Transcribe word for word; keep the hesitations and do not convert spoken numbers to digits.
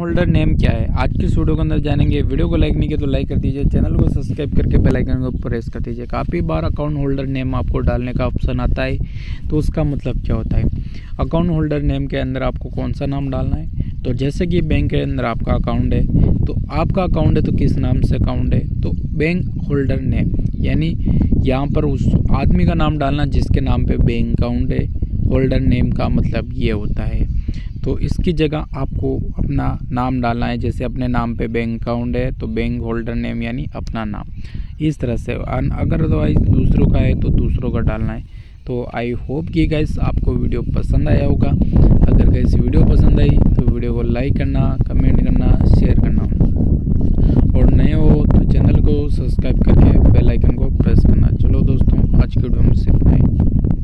Holder name क्या है, आज की इस वीडियो के अंदर जानेंगे। वीडियो को लाइक नहीं किया तो लाइक कर दीजिए, चैनल को सब्सक्राइब करके बेल आइकन को प्रेस कर दीजिए। काफ़ी बार अकाउंट होल्डर नेम आपको डालने का ऑप्शन आता है, तो उसका मतलब क्या होता है। अकाउंट होल्डर नेम के अंदर आपको कौन सा नाम डालना है, तो जैसे कि बैंक के अंदर आपका अकाउंट है, तो आपका अकाउंट है तो किस नाम से अकाउंट है, तो बैंक होल्डर नेम, यानी यहाँ पर उस आदमी का नाम डालना जिसके नाम पे बैंक अकाउंट है। होल्डर नेम का मतलब ये होता है। तो इसकी जगह आपको अपना नाम डालना है, जैसे अपने नाम पे बैंक अकाउंट है तो बैंक होल्डर नेम यानी अपना नाम, इस तरह से। अगर अदरवाइज दूसरों का है तो दूसरों का डालना है। तो आई होप कि गाइस आपको वीडियो पसंद आया होगा। अगर गाइस वीडियो पसंद आई तो वीडियो को लाइक करना, कमेंट करना, शेयर करना, और नए हो तो चैनल को सब्सक्राइब करके बेल आइकन को प्रेस करना। चलो दोस्तों, आज की वीडियो में सिर्फ इतना ही।